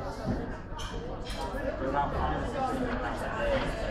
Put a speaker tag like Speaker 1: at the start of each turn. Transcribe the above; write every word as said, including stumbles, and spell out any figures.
Speaker 1: ドラマの説明の中で